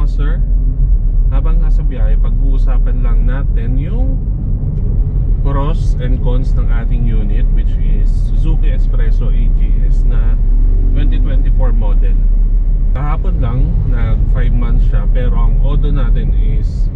sir. Habang nasa biyahe, pag-uusapan lang natin yung pros and cons ng ating unit, which is Suzuki Espresso AGS na 2024 model. Kahapon lang, nag 5 months siya, pero ang odo natin is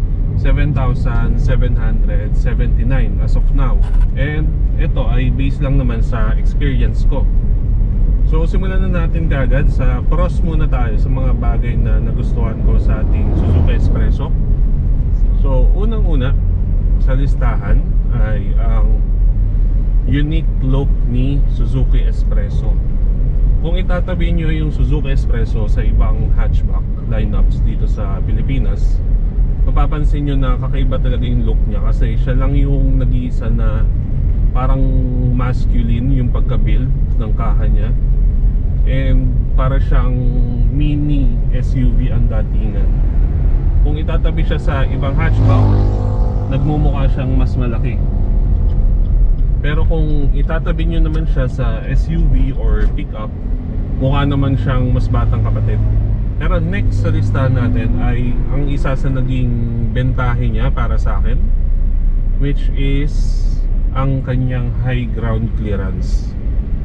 7,779 as of now. And ito ay based lang naman sa experience ko. So simulan na natin kagad sa pros muna tayo, sa mga bagay na nagustuhan ko sa ating Suzuki Espresso. So unang-una sa listahan ay ang unique look ni Suzuki Espresso. Kung itatabi nyo yung Suzuki Espresso sa ibang hatchback lineups dito sa Pilipinas, mapapansin nyo na kakaiba talaga yung look niya, kasi siya lang yung nag-iisa na parang masculine yung pagka-build ng kaha niya. And para siyang mini SUV ang datingan. Kung itatabi siya sa ibang hatchback, nagmumukha siyang mas malaki. Pero kung itatabi nyo naman siya sa SUV or pickup, mukha naman siyang mas batang kapatid. Pero next sa listahan natin ay ang isa sa naging bentahe niya para sa akin, which is ang kanyang high ground clearance.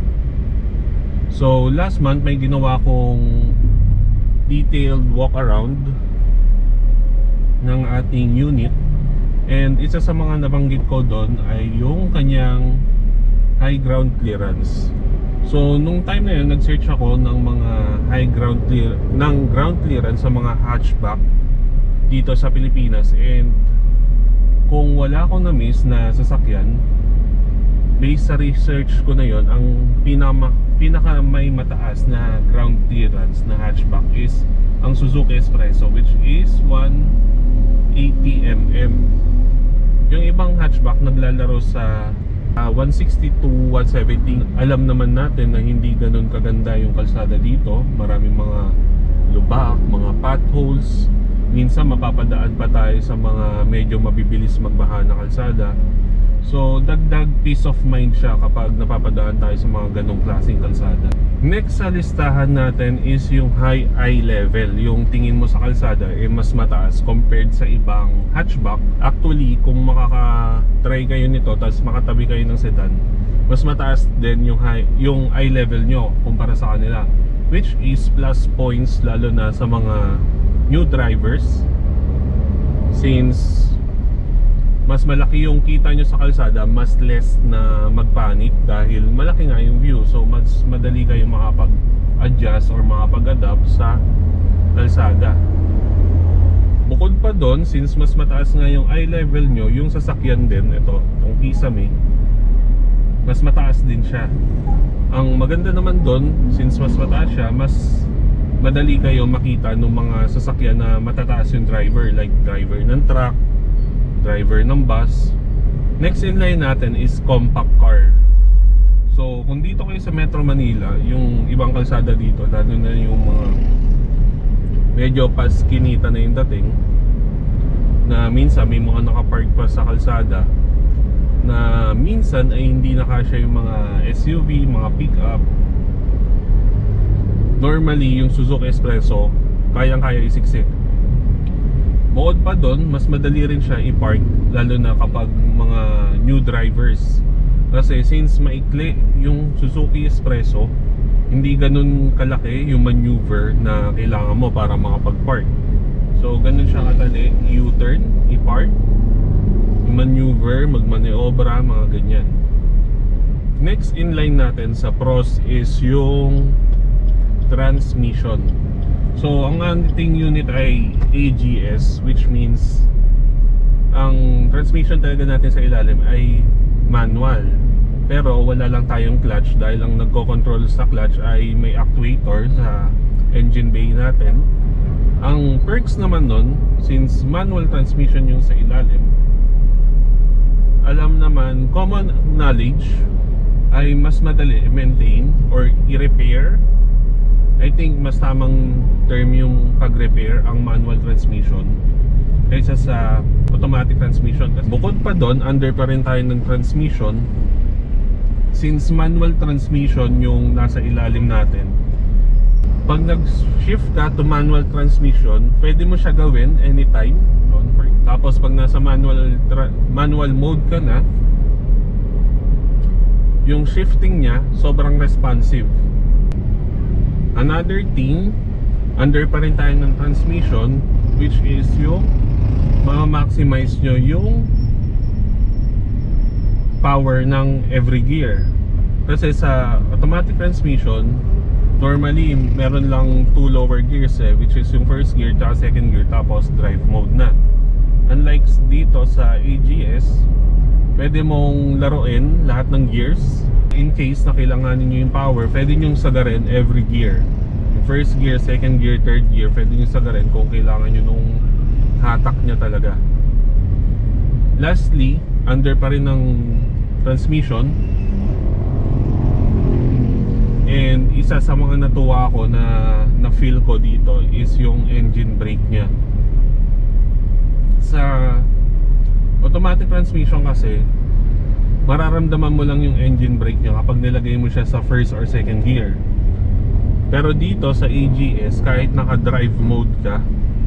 So last month may ginawa kong detailed walk around ng ating unit, and isa sa mga nabanggit ko doon ay yung kanyang high ground clearance. So nung time na yun, nag-search ako ng mga ground clearance sa mga hatchback dito sa Pilipinas, and kung wala akong na-miss na sasakyan, based sa research ko na yon, ang pinaka may mataas na ground clearance na hatchback is ang Suzuki Espresso, which is 180mm. Yung ibang hatchback naglalaro sa 160 to 170. Alam naman natin na hindi ganun kaganda yung kalsada dito. Maraming mga lubak, mga potholes. Minsan mapapadaan pa tayo sa mga medyo mabibilis magbaha na kalsada. So dagdag peace of mind siya kapag napapadaan tayo sa mga ganong klaseng kalsada. Next sa listahan natin is yung high eye level. Yung tingin mo sa kalsada mas mataas compared sa ibang hatchback. Actually, kung makaka-try kayo nito tapos makatabi kayo ng sedan, mas mataas din yung eye level nyo kumpara sa kanila, which is plus points lalo na sa mga new drivers, since mas malaki yung kita nyo sa kalsada, mas less na magpanik dahil malaki nga yung view. So mas madali kayong makapag-adjust or makapag-adapt sa kalsada. Bukod pa doon, since mas mataas nga yung eye level nyo, yung sasakyan din, ito, yung Kisame, mas mataas din siya. Ang maganda naman doon, since mas mataas siya, mas madali kayo makita ng mga sasakyan na matataas yung driver, like driver ng truck, driver ng bus. Next in line natin is compact car. So kung dito kayo sa Metro Manila, yung ibang kalsada dito, lalo na yung mga medyo paskinita na yung dating, na minsan may mga nakapark pa sa kalsada na minsan ay hindi nakasya yung mga SUV, mga pickup. Normally yung Suzuki Espresso kayang-kaya isiksik. Bukod pa doon, mas madali rin siya i-park, lalo na kapag mga new drivers. Kasi since maikli yung Suzuki Espresso, hindi ganun kalaki yung maneuver na kailangan mo para makapag-park. So ganun siya kadali, U-turn, i-park, maneuver, magmaneobra, mga ganyan. Next in line natin sa pros is yung transmission. So ang ating unit ay AGS, which means ang transmission talaga natin sa ilalim ay manual. Pero wala lang tayong clutch dahil ang nagko-control sa clutch ay may actuator sa engine bay natin. Ang perks naman nun, since manual transmission yung sa ilalim, alam naman, common knowledge, ay mas madali i-maintain or i-repair. I think mas tamang term yung pag-repair ang manual transmission kaysa sa automatic transmission. Bukod pa doon, under pa rin tayo ng transmission. Since manual transmission yung nasa ilalim natin, Pag nag-shift ka to manual transmission, pwede mo siya gawin anytime. Tapos pag nasa manual mode ka na, yung shifting niya sobrang responsive. Another thing, under pa rin tayo ng transmission, which is yung ma-maximize nyo yung power ng every gear. Kasi sa automatic transmission, normally meron lang 2 lower gears which is yung first gear at second gear, tapos drive mode na. Unlike dito sa AGS, pwede mong laruin lahat ng gears. In case na kailanganin nyo yung power, pwede nyo sagarin every gear. Yung first gear, second gear, third gear, pwede nyo sagarin kung kailangan nyo nung hatak nya talaga. Lastly, under pa rin ng transmission, and isa sa mga natuwa ko na feel ko dito is yung engine brake nya. Sa automatic transmission kasi, mararamdaman mo lang yung engine brake nya kapag nilagay mo siya sa first or second gear. Pero dito sa AGS, kahit naka-drive mode ka,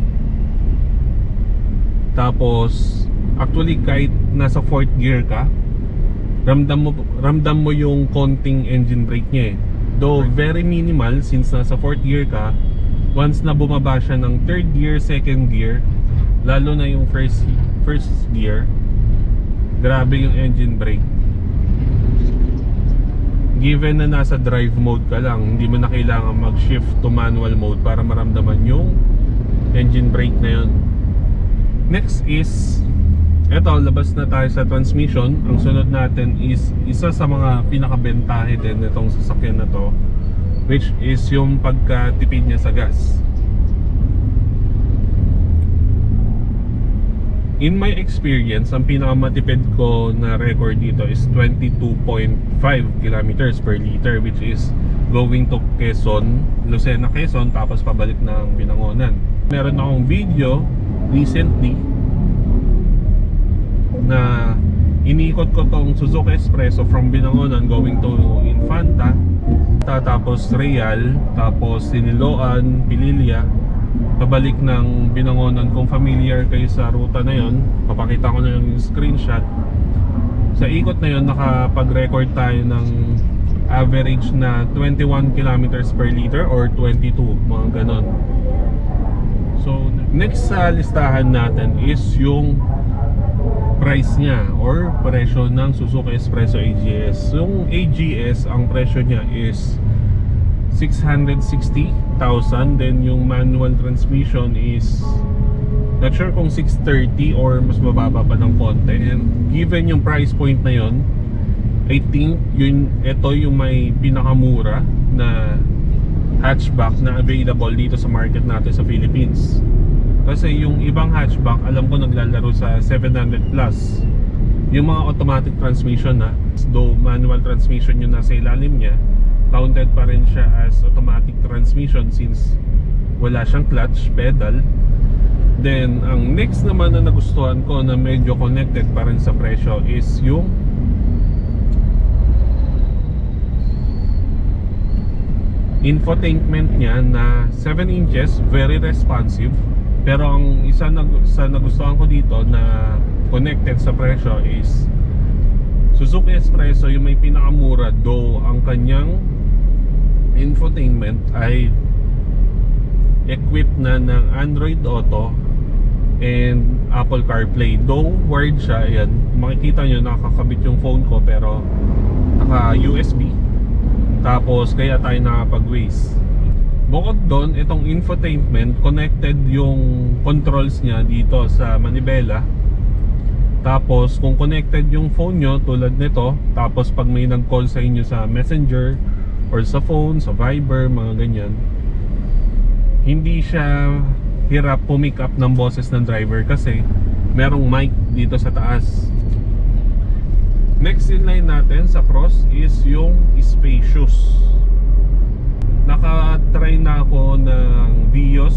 tapos actually kahit nasa 4th gear ka, ramdam mo yung konting engine brake nya Though very minimal since nasa 4th gear ka. Once na bumaba siya ng 3rd gear, 2nd gear, lalo na yung first gear, grabe yung engine brake. Given na nasa drive mode ka lang, hindi mo na kailangan mag-shift to manual mode para maramdaman yung engine brake na yun. Next is, eto, labas na tayo sa transmission. Ang sunod natin is isa sa mga pinakabentahe din itong sasakyan na to, which is yung pagkatipid niya sa gas. In my experience, ang pinakamatipid ko na record dito is 22.5 kilometers per liter, which is going to Quezon, Lucena, Quezon, tapos pabalik ng Binangonan. Meron akong video recently na inikot ko tong Suzuki Expresso from Binangonan going to Infanta, tapos Real, tapos Siniloan, Pililla, pabalik ng Binangonan. Kung familiar kayo sa ruta na yon, papakita ko na yung screenshot. Sa ikot na yon, nakapag-record tayo ng average na 21 kilometers per liter or 22, mga ganon. So next sa listahan natin is yung price niya or presyo ng Suzuki Expresso AGS. Yung AGS, ang presyo niya is 660,000. Then yung manual transmission is not sure kung 630 or mas mababa pa ng konti. And given yung price point na yon, I think ito yung may pinakamura na hatchback na available dito sa market natin sa Philippines. Kasi yung ibang hatchback, alam ko naglalaro sa 700 plus. Yung mga automatic transmission na, though manual transmission yung nasa ilalim niya, counted pa rin siya as automatic transmission since wala siyang clutch pedal. Then ang next naman na nagustuhan ko na medyo connected pa rin sa presyo is yung infotainment niya na 7 inches, very responsive. Pero ang isa sa nagustuhan ko dito na connected sa presyo is Suzuki Expresso, yung may pinakamura, though ang kanyang infotainment ay equipped na ng Android Auto and Apple CarPlay. Though wired siya, ayan, makikita nyo nakakabit yung phone ko pero naka USB, tapos kaya tayo nakapag-Waze. Bukod doon, itong infotainment, connected yung controls niya dito sa manibela. Tapos kung connected yung phone nyo tulad nito, tapos pag may nag-call sa inyo sa Messenger or sa phone, sa Viber, mga ganyan, hindi siya hirap pumick up ng boses ng driver kasi merong mic dito sa taas. Next in line natin sa Cross is yung spacious. Naka-try na ako ng Vios,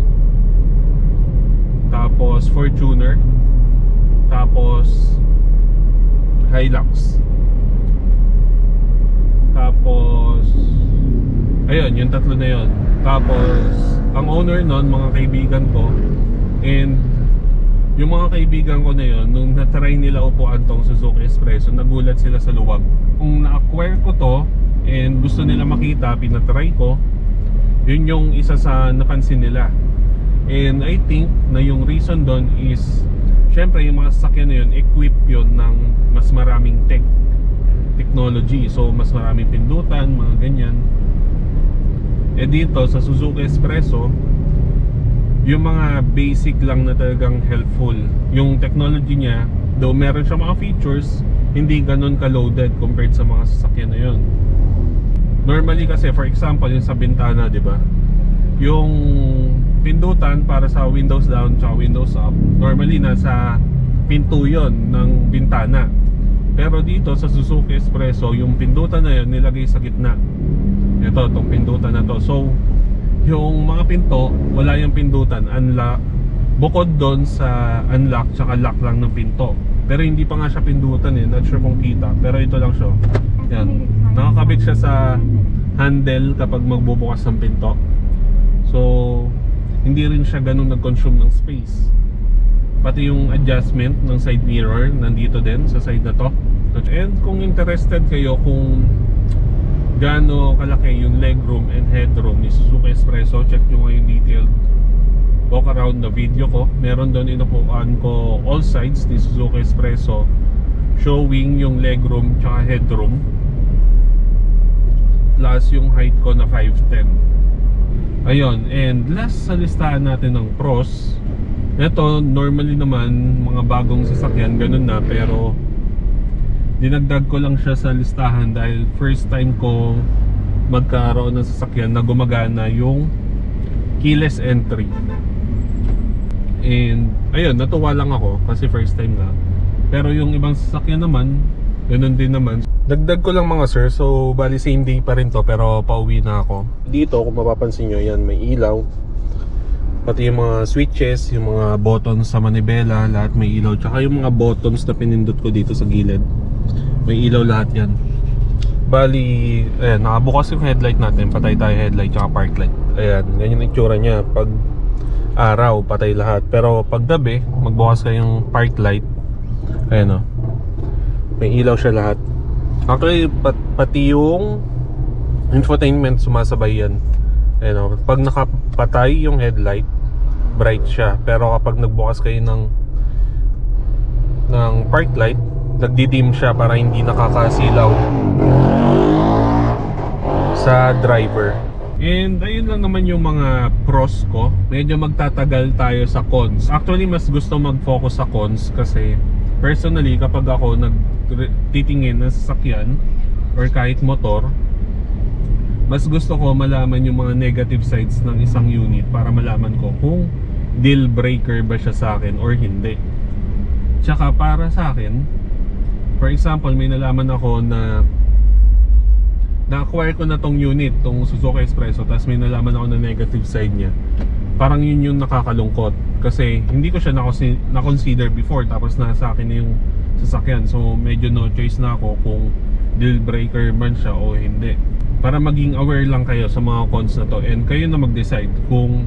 tapos Fortuner, tapos Hilux, tapos ayun, yung tatlo na yun. Tapos ang owner nun, mga kaibigan ko. And yung mga kaibigan ko na yun, nung natry nila upuan tong Suzuki Espresso, nagulat sila sa luwag. Kung na-acquire ko to and gusto nila makita, pinatry ko, yun yung isa sa napansin nila. And I think na yung reason doon is, syempre yung mga sasakyan na yun, equip yun ng mas maraming technology. So mas maraming pindutan, mga ganyan. Eh dito sa Suzuki Espresso, yung mga basic lang na talagang helpful. Yung technology niya, though meron siya mga features, hindi ganun ka-loaded compared sa mga sasakyan na yun. Normally kasi, for example, yung sa bintana, di ba? Yung pindutan para sa windows down tsaka windows up, normally nasa pinto yon ng bintana. Pero dito sa Suzuki Espresso, yung pindutan na yun nilagay sa gitna. Ito, itong pindutan na to. So yung mga pinto, wala yung pindutan, unlock. Bukod doon sa unlock tsaka lock lang ng pinto. Pero hindi pa nga siya pindutan eh, not sure kung kita. Pero ito lang siya. Yan, nakakabit siya sa handle kapag magbubukas ng pinto. So hindi rin siya ganun nag-consume ng space. Pati yung adjustment ng side mirror nandito din sa side na to. And kung interested kayo kung gaano kalaki yung legroom and headroom ni Suzuki Espresso, check nyo nga yung detailed walk around na video ko. Meron doon inupuan ko all sides ni Suzuki Espresso, showing yung legroom tsaka headroom, plus yung height ko na 5'10". Ayun, and last sa listahan natin ng pros, ito normally naman mga bagong sasakyan ganun na, pero dinagdag ko lang siya sa listahan dahil first time ko magkaroon ng sasakyan na gumagana yung keyless entry. And ayun, natuwa lang ako kasi first time na. Pero yung ibang sasakyan naman, ganun din naman. Dagdag ko lang mga sir, so bali same day pa rin to pero pauwi na ako. Dito kung mapapansin nyo, yan may ilaw. Pati yung mga switches, yung mga buttons sa manibela, lahat may ilaw. Tsaka yung mga buttons na pinindot ko dito sa gilid, may ilaw lahat yan. Bali, ayan, nakabukas yung headlight natin. Patay tayo headlight tsaka park light. Ayan, ganyan yung itsura nya. Pag araw, patay lahat. Pero pag gabi, magbukas kayong park light. Ayan o, may ilaw siya lahat. Actually, pati yung infotainment sumasabay yan. Ayan o, pag nakapatay yung headlight, bright siya. Pero kapag nagbukas kayo ng park light, nagdidim siya para hindi nakakasilaw sa driver. And ayun lang naman yung mga pros ko. Medyo magtatagal tayo sa cons. Actually mas gusto mag-focus sa cons kasi personally kapag ako nagtitingin ng sasakyan or kahit motor, mas gusto ko malaman yung mga negative sides ng isang unit para malaman ko kung deal breaker ba siya sa akin or hindi. Tsaka para sa akin, for example, may nalaman ako na na-acquire ko na tong unit, tong Suzuki Espresso, tapos may nalaman ako na negative side niya. Parang yun yung nakakalungkot kasi hindi ko siya na-consider before, tapos nasa akin na yung sasakyan. So medyo no choice na ako kung deal breaker man siya o hindi. Para maging aware lang kayo sa mga cons na to, and kayo na mag-decide kung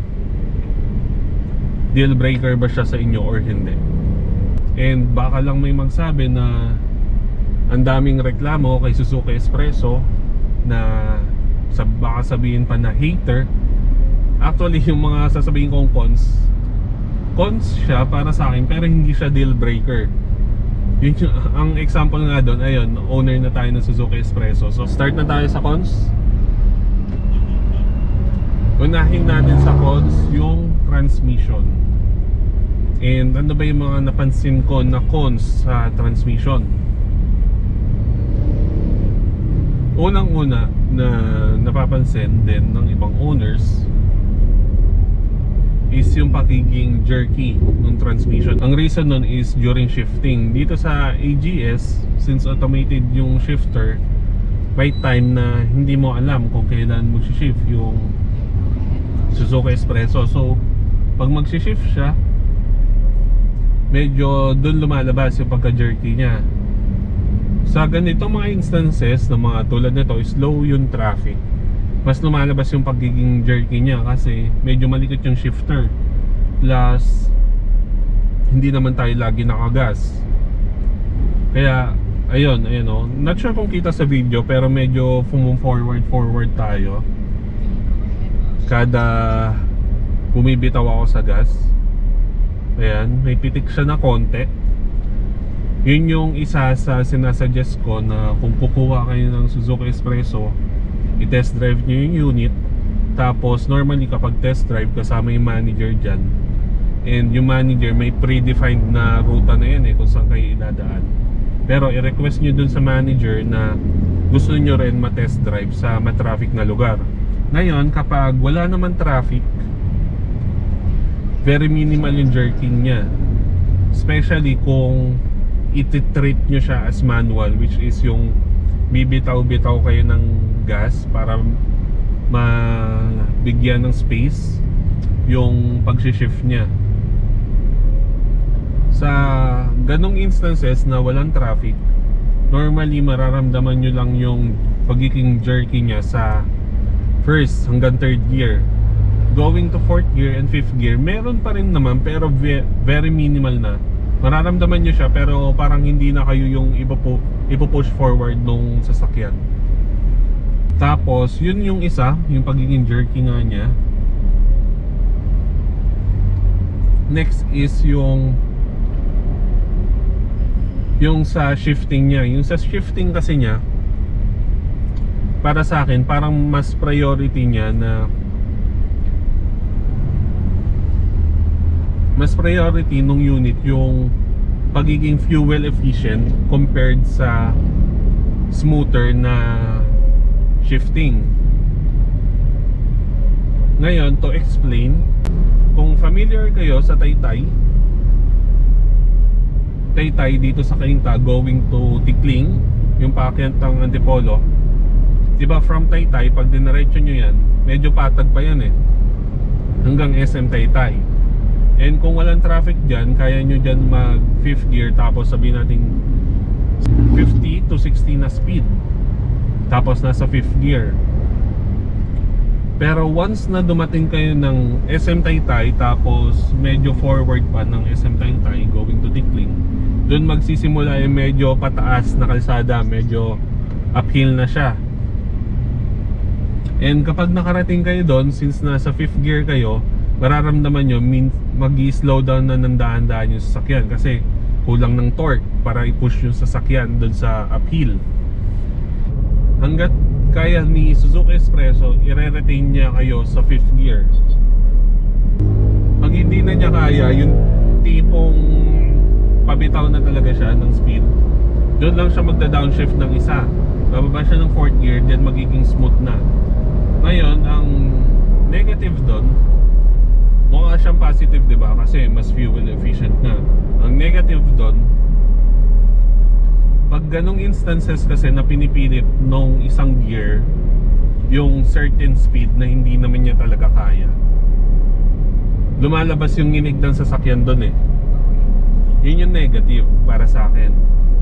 deal breaker ba siya sa inyo or hindi. And baka lang may magsabi na ang daming reklamo kay Suzuki Espresso na baka sabihin pa na hater. Actually yung mga sasabihin kong cons siya para sa akin, pero hindi siya deal breaker. Yun yung, ang example nga doon, ayun, owner na tayo ng Suzuki Espresso. So start na tayo sa cons. Unahin natin sa cons yung transmission. And ano ba yung mga napansin ko na cons sa transmission? Unang-una na napapansin din ng ibang owners is yung pagiging jerky ng transmission. Ang reason nun is during shifting. Dito sa AGS, since automated yung shifter, by time na hindi mo alam kung kailan mag-shift yung Suzuki Espresso. So pag mag-shift siya, medyo dun lumalabas yung pagka-jerky niya. Sa ganitong mga instances na mga tulad nito, slow yung traffic, mas lumalabas yung pagiging jerky niya kasi medyo malikot yung shifter, plus hindi naman tayo lagi nakagas. Kaya ayun, oh. Not sure kung kita sa video pero medyo forward tayo kada bumibitaw ako sa gas. Ayan, may pitik siya na konti. Yun yung isa sa sinasuggest ko na kung kukuha kayo ng Suzuki Expresso, i-test drive nyo yung unit. Tapos normally kapag test drive kasama yung manager dyan, and yung manager may predefined na ruta na yan kung saan kayo idadaan. Pero i-request nyo dun sa manager na gusto nyo rin ma-test drive sa matraffic na lugar. Ngayon kapag wala naman traffic, very minimal yung jerking niya. Especially kung iti-treat nyo siya as manual, which is yung bibitaw-bitaw kayo ng gas para mabigyan ng space yung pag-shift niya. Sa ganong instances na walang traffic, normally mararamdaman nyo lang yung pagiging jerky niya sa first hanggang third gear. Going to fourth gear and fifth gear, meron pa rin naman pero very minimal na. Mararamdaman nyo siya pero parang hindi na kayo yung ipo-push forward nung sasakyan. Tapos yun yung isa, yung pagiging jerky nga niya. Next is yung sa shifting niya. Yung sa shifting kasi niya, para sa akin parang mas priority niya na mas priority nung unit yung pagiging fuel efficient compared sa smoother na shifting. Ngayon, to explain, kung familiar kayo sa Taytay dito sa Cainta going to Tikling, yung paakyat ng Antipolo, diba from Taytay pag diniretso nyo yan, medyo patag pa yan hanggang SM Taytay. And kung walang traffic dyan, kaya nyo dyan mag 5th gear, tapos sabihin natin 50 to 60 na speed, tapos nasa 5th gear. Pero once na dumating kayo ng SM Taytay, tapos medyo forward pa ng SM Taytay going to Tikling, dun magsisimula yung medyo pataas na kalsada, medyo uphill na siya. And kapag nakarating kayo doon, since nasa 5th gear kayo, mararamdaman nyo mag-i-slow down na ng dahan-dahan yung sasakyan kasi kulang ng torque para i-push yung sasakyan doon sa uphill. Hanggat kaya ni Suzuki Expresso, i-retain niya kayo sa 5th gear. Pag hindi na niya kaya, yung tipong pabitaw na talaga siya ng speed, doon lang siya magda-downshift ng isa, bababa siya ng 4th gear, then magiging smooth na. Ngayon, ang negative doon, mukha siyang positive, diba? Kasi mas fuel efficient na. Ang negative doon, pag ganong instances kasi na pinipilit nung isang gear yung certain speed na hindi naman niya talaga kaya, lumalabas yung nginig ng sasakyan doon Yun yung negative para sa akin.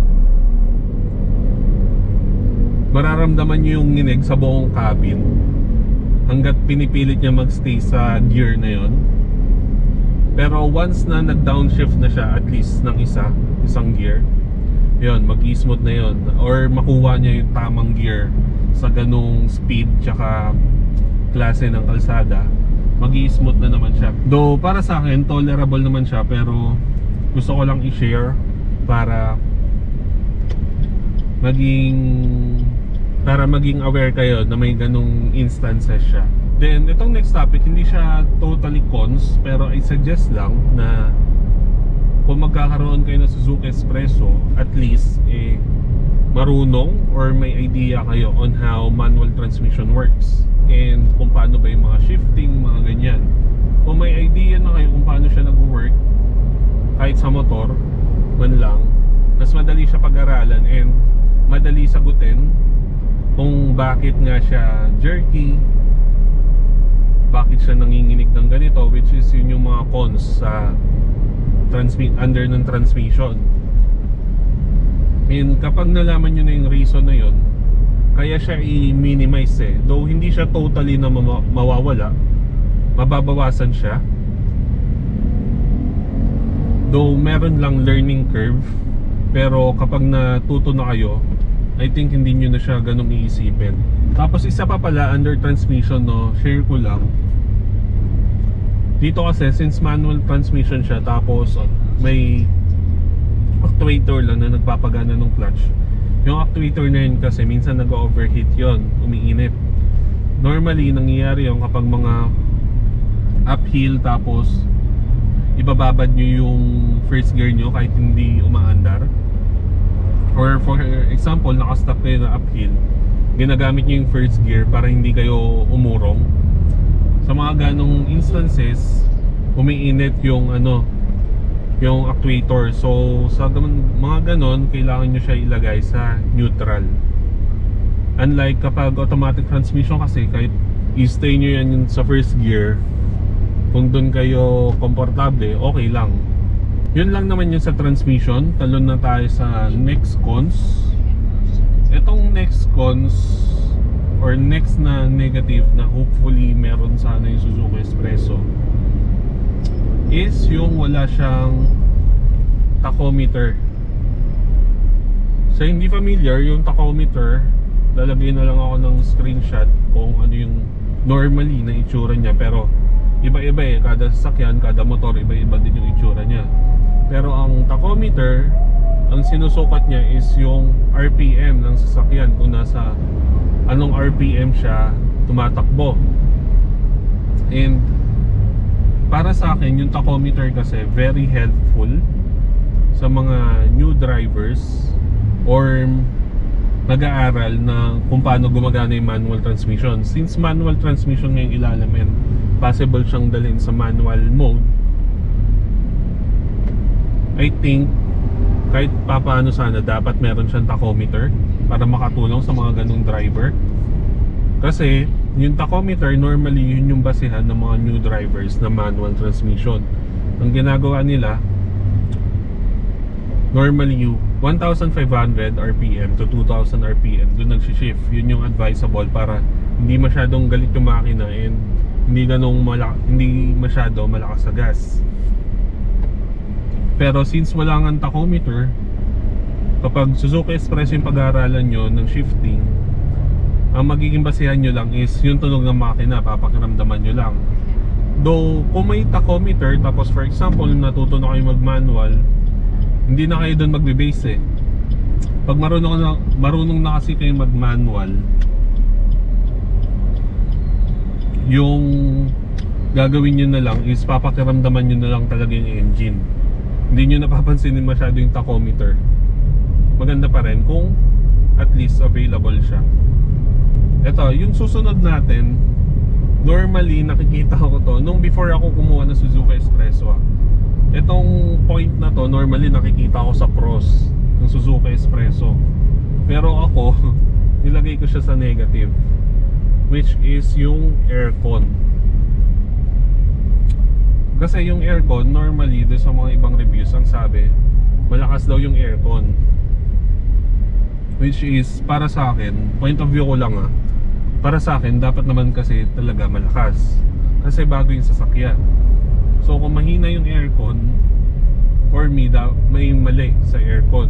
Mararamdaman niyo yung nginig sa buong cabin hanggat pinipilit niya magstay sa gear na yon. Pero once na nag-downshift na siya at least ng isang gear, yun, mag-i-smooth na yun. Or makuha niya yung tamang gear sa ganung speed tsaka klase ng kalsada, mag-i-smooth na naman siya. Though para sa akin, tolerable naman siya, pero gusto ko lang i-share para maging aware kayo na may ganung instances siya. Then, itong next topic, hindi siya totally cons, pero I suggest lang na kung magkakaroon kayo ng Suzuki Expresso, at least marunong or may idea kayo on how manual transmission works and kung paano ba yung mga shifting, mga ganyan. Kung may idea na kayo kung paano siya nag-work kahit sa motor man lang, mas madali siya pag-aralan and madali sagutin kung bakit nga siya jerky, bakit siya nanginginig ng ganito, which is yun yung mga cons sa under ng transmission. And kapag nalaman nyo na yung reason na yun, kaya siya i-minimize eh. Though hindi siya totally na mawawala, mababawasan siya. Though meron lang learning curve, pero kapag natuto na kayo, I think hindi nyo na siya ganong iisipin. Tapos isa pa pala under transmission, no, share ko lang. Dito kasi since manual transmission siya, tapos may actuator lang na nagpapagana ng clutch. Yung actuator na yun kasi minsan nag-overheat yon, umiinit. Normally nangyayari yung kapag mga uphill, tapos ibababad nyo yung first gear nyo kahit hindi umaandar, or for example nakastock kayo na uphill, ginagamit nyo yung first gear para hindi kayo umurong. Sa mga ganong instances, umiinit yung yung actuator. So sa mga ganon, kailangan nyo siya ilagay sa neutral. Unlike kapag automatic transmission kasi, kahit i-stay nyo yan sa first gear, kung doon kayo komportable, okay lang. Yun lang naman yun sa transmission. Talon na tayo sa next cons. Itong next cons or next na negative na hopefully meron sana yung Suzuki Expresso is yung wala siyang tachometer. Sa hindi familiar, yung tachometer, lalagay na lang ako ng screenshot kung ano yung normally na itsura niya, pero iba-iba eh, kada sasakyan, kada motor, iba-iba din yung itsura niya. Pero ang tachometer, ang sinusukat niya is yung RPM ng sasakyan, kung nasa anong RPM siya tumatakbo. And para sa akin, yung tachometer kasi very helpful sa mga new drivers or nag-aaral na kung paano gumagana yung manual transmission. Since manual transmission ngayong ilalim and possible siyang dalhin sa manual mode, I think kahit papaano sana dapat meron siyang tachometer para makatulong sa mga ganung driver. Kasi yung tachometer normally yun yung basihan ng mga new drivers na manual transmission. Ang ginagawa nila normally yung 1,500 RPM to 2,000 RPM doon nagsishift. Yun yung advisable para hindi masyadong galit yung makina and hindi masyado malakas sa gas. Pero since wala nga tachometer, kapag Suzuki Express yung pag-aaralan nyo ng shifting, ang magiging basihan nyo lang is yung tunog ng makina, papakiramdaman nyo lang. Though kung may tachometer, tapos for example natuto na kayo mag-manual, hindi na kayo doon magbe-base eh. Pag marunong na kasi kayo mag-manual, yung gagawin nyo na lang is papakiramdaman nyo na lang talaga yung engine. Hindi nyo napapansinin masyado yung tachometer. Maganda pa rin kung at least available siya. Ito, yung susunod natin, normally nakikita ko to nung before ako kumuha ng Suzuki Expresso. Itong point na to normally nakikita ko sa pros ng Suzuki Expresso, pero ako nilagay ko siya sa negative, which is yung aircon. Kasi yung aircon normally doon sa mga ibang reviews ang sabi malakas daw yung aircon, which is para sa akin, point of view ko lang para sa akin dapat naman kasi talaga malakas kasi bago yung sasakyan. So kung mahina yung aircon, for me may mali sa aircon.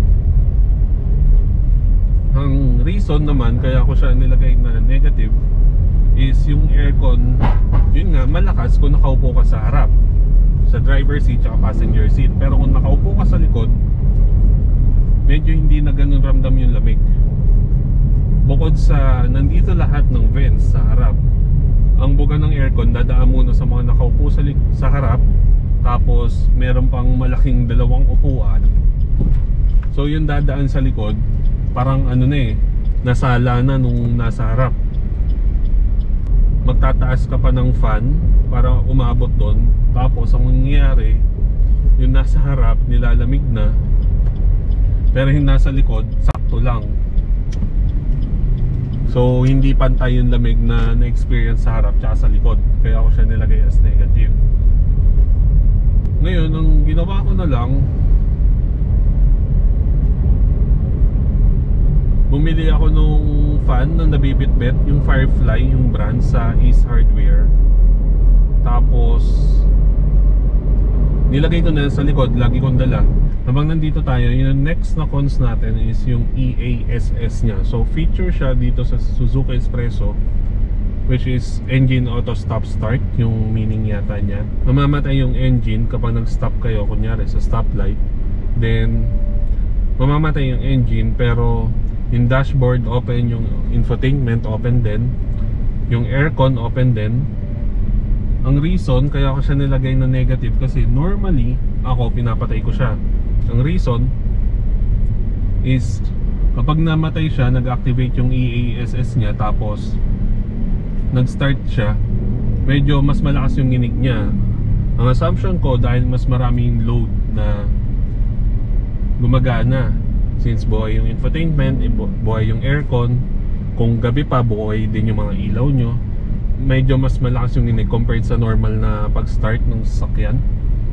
Ang reason naman kaya ko siya nilagay na negative is yung aircon, yun nga, malakas kung nakaupo ka sa harap, sa driver seat at passenger seat. Pero kung nakaupo ka sa likod, medyo hindi na ganun ramdam yung lamig. Bukod sa nandito lahat ng vents sa harap, ang buga ng aircon dadaan muna sa mga nakaupo sa harap, tapos meron pang malaking dalawang upuan. So yung dadaan sa likod, parang nasala na nung nasa harap. Magtataas ka pa ng fan para umabot doon, tapos ang mangyayari, yung nasa harap nilalamig na, pero yung nasa likod sakto lang. So hindi pantay yung lamig na na-experience sa harap tsaka sa likod, kaya ako siya nilagay as negative. Ngayon ang ginawa ko na lang, bumili ako nung fan na nabibitbit, yung Firefly, yung brand sa Ace Hardware. Tapos nilagay ko na sa likod, lagi kong dala. Habang nandito tayo, yung next na cons natin is yung EASS nya. So feature siya dito sa Suzuki Espresso, which is engine auto stop start, yung meaning yata niya. Mamamatay yung engine kapag nag-stop kayo, kunyari sa stoplight. Then mamamatay yung engine, pero yung dashboard open, yung infotainment open din, yung aircon open din. Ang reason kaya ko siya nilagay na negative kasi normally ako pinapatay ko siya. Ang reason is kapag namatay siya, nag-activate yung EASS nya, tapos nag-start siya, medyo mas malakas yung ginig niya. Ang assumption ko, dahil mas maraming load na gumagana, since buhay yung infotainment, buhay yung aircon, kung gabi pa buhay din yung mga ilaw nyo, medyo mas malakas yung ginig compared sa normal na pag-start ng sasakyan.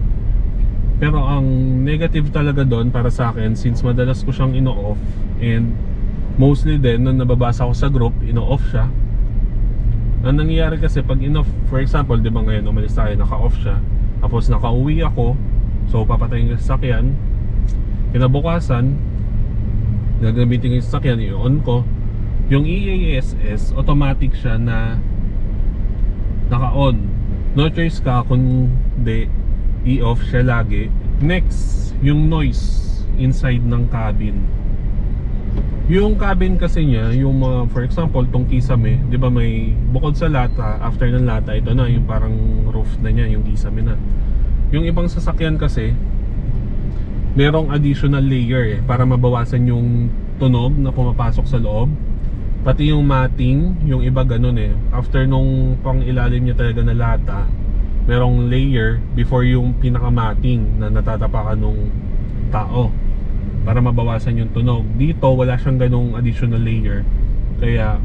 Pero ang negative talaga doon para sa akin, since madalas ko siyang ino-off, and mostly din nung nababasa ko sa group, ino-off siya. Ang nangyayari kasi pag in-off, for example, di ba ngayon umalis tayo, naka-off siya, tapos naka-uwi ako, so papatayin yung sasakyan, kinabukasan gagamitin yung sasakyan, i-on ko yung EASS, automatic siya na naka-on. No choice ka kundi i-off siya lagi. Next, yung noise inside ng cabin. Yung cabin kasi niya, yung mga, for example, tong Kisame, di ba may bukod sa lata, after ng lata, ito na yung parang roof na niya, yung Kisame na. Yung ibang sasakyan kasi merong additional layer para mabawasan yung tunog na pumapasok sa loob. Pati yung matting, yung iba ganun after nung pang ilalim niya talaga na lata, merong layer before yung pinaka-matting na natatapakan ng tao para mabawasan yung tunog. Dito wala siyang ganung additional layer. Kaya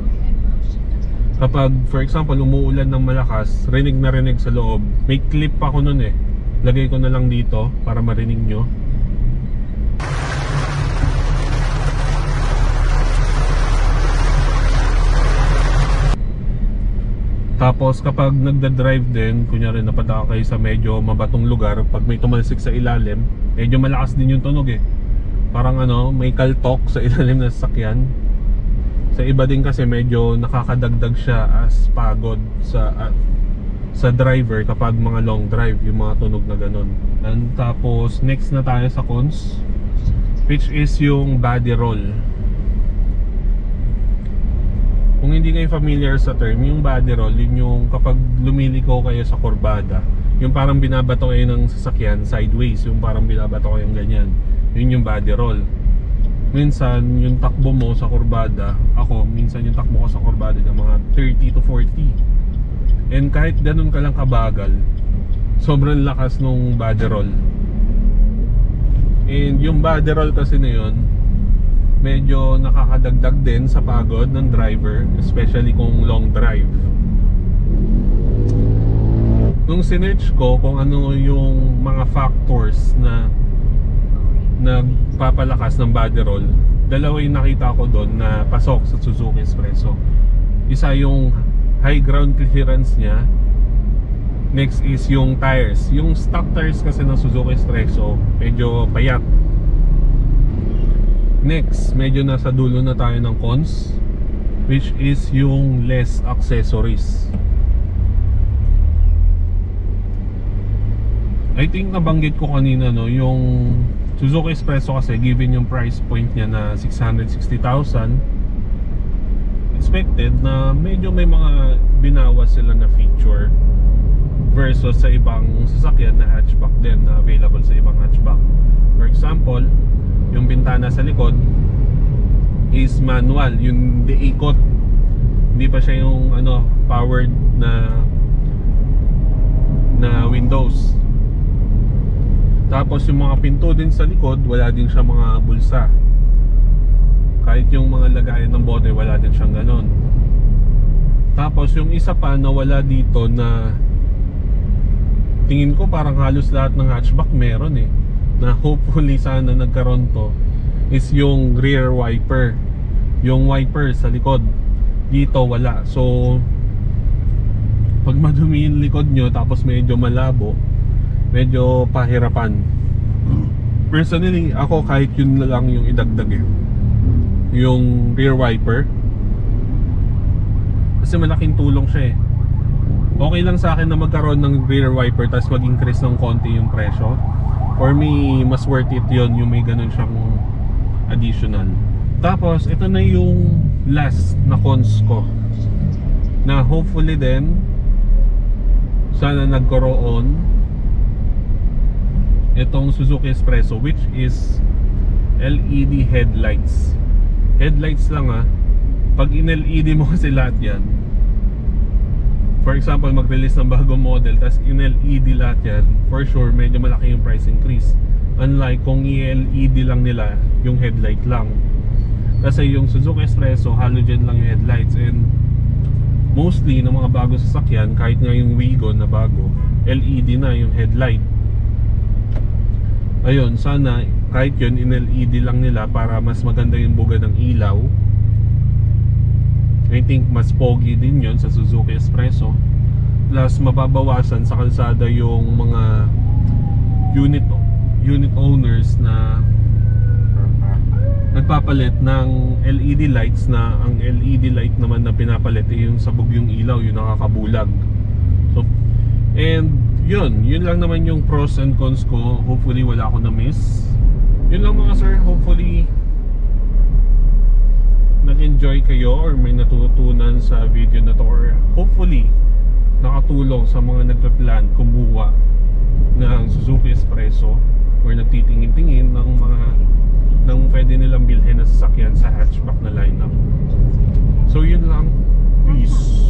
kapag for example umuulan ng malakas, rinig na rinig sa loob. May clip pa ako nun lagay ko na lang dito para marinig nyo. Tapos kapag nagda-drive din, kunyari napadaka kayo sa medyo mabatong lugar, pag may tumalsik sa ilalim, medyo malakas din yung tunog Parang may kaltok sa ilalim ng sasakyan. Sa iba din kasi medyo nakakadagdag siya as pagod sa driver kapag mga long drive, yung mga tunog na ganun. And tapos next na tayo sa cons, which is yung body roll. Kung hindi kayo familiar sa term, yung body roll, yun yung kapag lumiliko kayo sa kurbada, yung parang binabato kayo ng sasakyan sideways, yung parang binabato kayo ng ganyan, yun yung body roll. Minsan yung takbo mo sa kurbada, minsan yung takbo ko sa kurbada ng mga 30 to 40, and kahit ganun ka lang kabagal, sobrang lakas nung body roll. And yung body roll kasi na yun, medyo nakakadagdag din sa pagod ng driver, especially kung long drive. Nung sinearch ko kung ano yung mga factors na nagpapalakas ng body roll, dalawa yung nakita ko doon na pasok sa Suzuki Espresso. Isa yung high ground clearance niya, next is yung tires. Yung stock tires kasi ng Suzuki Espresso medyo payat. Next, medyo nasa dulo na tayo ng cons, which is yung less accessories. I think nabanggit ko kanina yung Suzuki Espresso kasi given yung price point niya na 660,000, expected na medyo may mga binawas sila na feature versus sa ibang sasakyan na hatchback din na available sa ibang hatchback. For example, yung bintana sa likod is manual, yung diikot, hindi pa siya yung powered na windows. Tapos yung mga pinto din sa likod, wala din siya mga bulsa. Kahit yung mga lagayan ng bote, wala din siyang ganon. Tapos yung isa pa na wala dito, na tingin ko parang halos lahat ng hatchback meron na hopefully sana nagkaroon to, is yung rear wiper. yung wiper sa likod. Dito wala. So pag madumi yung likod nyo tapos medyo malabo, medyo pahirapan. Personally, ako kahit yun na lang yung idagdag yung rear wiper, kasi malaking tulong siya Okay lang sa akin na magkaroon ng rear wiper tapos mag-increase ng konti yung presyo. For me, mas worth it yun yung may ganun siyang additional. Tapos ito na yung last na cons ko, na hopefully din sana nagkaroon itong Suzuki Espresso, which is LED headlights. Headlights lang pag in-LED mo kasi lahat yan, for example mag-release ng bagong model tapos in-LED lahat yan, for sure medyo malaki yung price increase. Unlike kung i-LED lang nila yung headlight lang, kasi yung Suzuki Espresso halogen lang yung headlights, and mostly ng mga bagong sasakyan, kahit nga yung Wigo na bago, LED na yung headlight. Ayun, sana kahit yun in-LED lang nila para mas maganda yung buga ng ilaw. I think mas pogi din yun sa Suzuki Espresso. Plus mababawasan sa kalsada yung mga unit owners na nagpapalit ng LED lights, na ang LED light naman na pinapalit yung sabog yung ilaw, yung nakakabulag. So, and yun lang naman yung pros and cons ko. Hopefully wala ako na miss. Yun lang mga sir, hopefully nag-enjoy kayo or may natutunan sa video na to, or hopefully nakatulong sa mga nagpa-plan kumuha ng Suzuki Espresso or nagtitingin-tingin ng pwede nilang bilhin na sasakyan sa hatchback na lineup. So yun lang, peace.